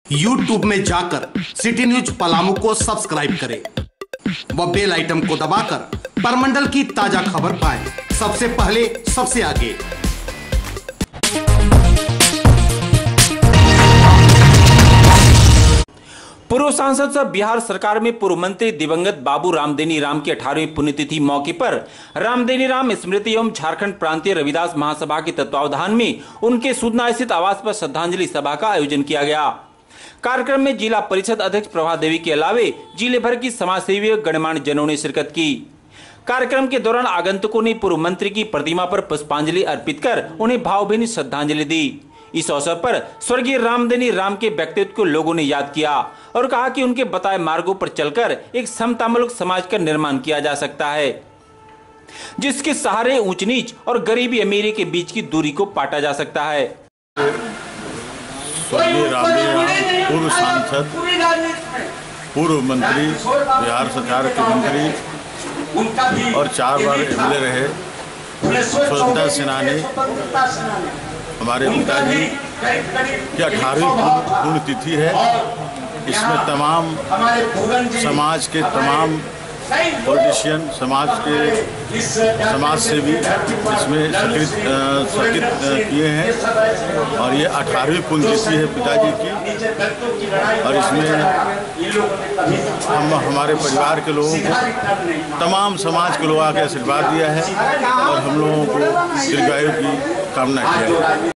YouTube में जाकर city news Palamu को सब्सक्राइब करें व बेल आइटम को दबाकर परमंडल की ताजा खबर पाएं सबसे पहले सबसे आगे। पूर्व सांसद सह बिहार सरकार में पूर्व मंत्री दिवंगत बाबू रामदेनी राम की 18वीं पुण्यतिथि मौके पर रामदेनी राम स्मृति एवं झारखंड प्रांतीय रविदास महासभा के तत्वावधान में उनके सुदना स्थित आवास पर श्रद्धांजलि सभा का आयोजन किया गया। कार्यक्रम में जिला परिषद अध्यक्ष प्रभा देवी के अलावे जिले भर की समाजसेवी गणमान्य जनों ने शिरकत की। कार्यक्रम के दौरान आगंतुकों ने पूर्व मंत्री की प्रतिमा पर पुष्पांजलि अर्पित कर उन्हें भावभीनी श्रद्धांजलि दी। इस अवसर पर स्वर्गीय रामदेनी राम के व्यक्तित्व को लोगों ने याद किया और कहा कि उनके बताए मार्गों पर चलकर एक समतामूलक समाज का निर्माण किया जा सकता है, जिसके सहारे ऊंच नीच और गरीबी अमीरी के बीच की दूरी को पाटा जा सकता है। स्वर्गीय रामदेनी राम पूर्व सांसद, पूर्व मंत्री, बिहार सरकार के मंत्री और 4 बार एमएलए रहे, स्वतंत्रता सेनानी हमारे पिताजी की 18वीं पुण्यतिथि है। इसमें तमाम समाज के तमाम पॉलिटिशियन, समाज सेवी इसमें सक्रिय किए हैं और ये 18वीं पुण्यतिथि है पिताजी की। और इसमें हम हमारे परिवार के लोगों को, तमाम समाज के लोगों के आशीर्वाद दिया है और हम लोगों को दीर्घायु की कामना किया है।